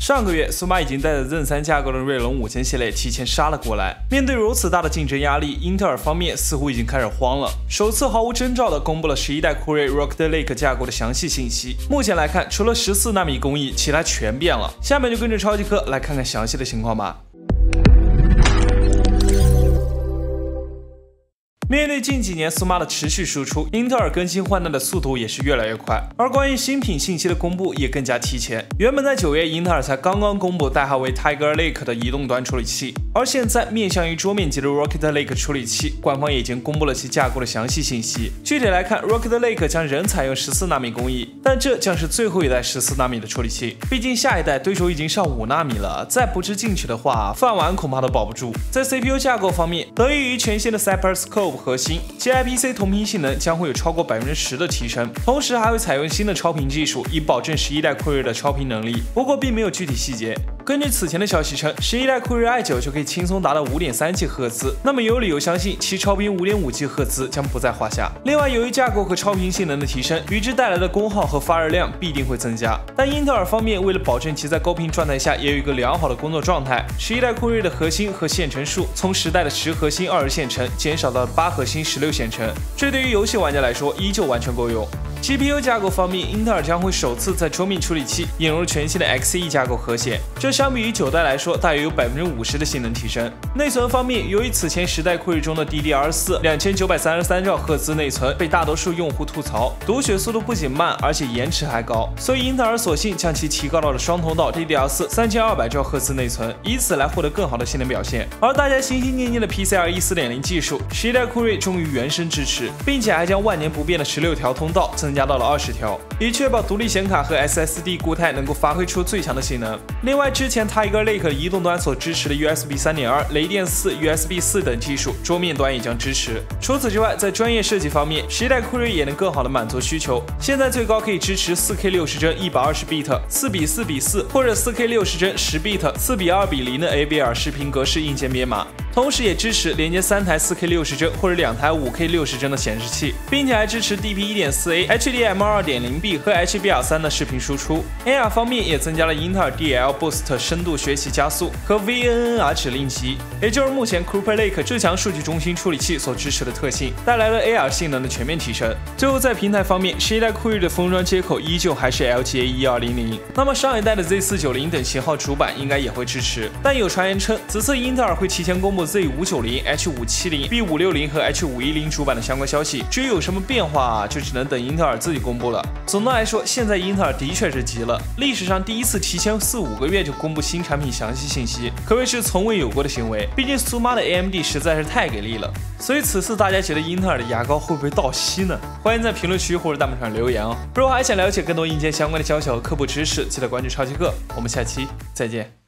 上个月，苏妈已经带着 Zen 3架构的锐龙5000系列提前杀了过来。面对如此大的竞争压力，英特尔方面似乎已经开始慌了，首次毫无征兆地公布了11代酷睿 Rocket Lake 架构的详细信息。目前来看，除了14纳米工艺，其他全变了。下面就跟着超级哥来看看详细的情况吧。 面对近几年苏妈的持续输出，英特尔更新换代的速度也是越来越快，而关于新品信息的公布也更加提前。原本在9月，英特尔才刚刚公布代号为 Tiger Lake 的移动端处理器，而现在面向于桌面级的 Rocket Lake 处理器，官方也已经公布了其架构的详细信息。具体来看 ，Rocket Lake 将仍采用14纳米工艺，但这将是最后一代14纳米的处理器。毕竟下一代对手已经上5纳米了，再不吃进去的话，饭碗恐怕都保不住。在 CPU 架构方面，得益于全新的 Cyberscope 核心，其 IPC 同频性能将会有超过10%的提升，同时还会采用新的超频技术，以保证11代酷睿的超频能力。不过并没有具体细节。根据此前的消息称，11代酷睿 i9 就可以轻松达到5.3吉赫兹，那么有理由相信其超频5.5吉赫兹将不在话下。另外，由于架构和超频性能的提升，与之带来的功耗和发热量必定会增加。但英特尔方面为了保证其在高频状态下也有一个良好的工作状态，11代酷睿的核心和线程数从10代的10核心20线程减少到8核心16线程，这对于游戏玩家来说依旧完全够用。 GPU 架构方面，英特尔将会首次在桌面处理器引入全新的 Xe 架构核显，这相比于9代来说，大约有50%的性能提升。内存方面，由于此前10代酷睿中的 DDR4 2933兆赫兹内存被大多数用户吐槽，读取速度不仅慢，而且延迟还高，所以英特尔索性将其提高到了双通道 DDR4 3200兆赫兹内存，以此来获得更好的性能表现。而大家心心念念的 PCIe 4.0 技术，11代酷睿终于原生支持，并且还将万年不变的16条通道增加到了20条，以确保独立显卡和 SSD 固态能够发挥出最强的性能。另外，之前 Tiger Lake 移动端所支持的 USB 3.2、雷电4、USB 4等技术，桌面端也将支持。除此之外，在专业设计方面，11代酷睿也能更好的满足需求。现在最高可以支持 4K 60帧120 bit、4:4:4或者 4K 60帧10 bit、4:2:0的 AVR 视频格式硬件编码。 同时也支持连接3台 4K 60帧或者2台 5K 60帧的显示器，并且还支持 DP1.4A、HDMI 2.0B 和 HBR3 的视频输出。AR 方面也增加了英特尔 DL Boost 深度学习加速和 VNNR 指令集，也就是目前 Cooper Lake 至强数据中心处理器所支持的特性，带来了 AR 性能的全面提升。最后在平台方面，11代酷睿的封装接口依旧还是 LGA 1200，那么上一代的 Z490 等型号主板应该也会支持，但有传言称此次英特尔会提前公布 Z590、H570、B560和 H510 主板的相关消息，至于有什么变化，就只能等英特尔自己公布了。总的来说，现在英特尔的确是急了，历史上第一次提前4-5个月就公布新产品详细信息，可谓是从未有过的行为。毕竟苏妈的 AMD 实在是太给力了，所以此次大家觉得英特尔的牙膏会不会到期呢？欢迎在评论区或者弹幕上留言哦。如果还想了解更多硬件相关的消息和科普知识，记得关注超级哥，我们下期再见。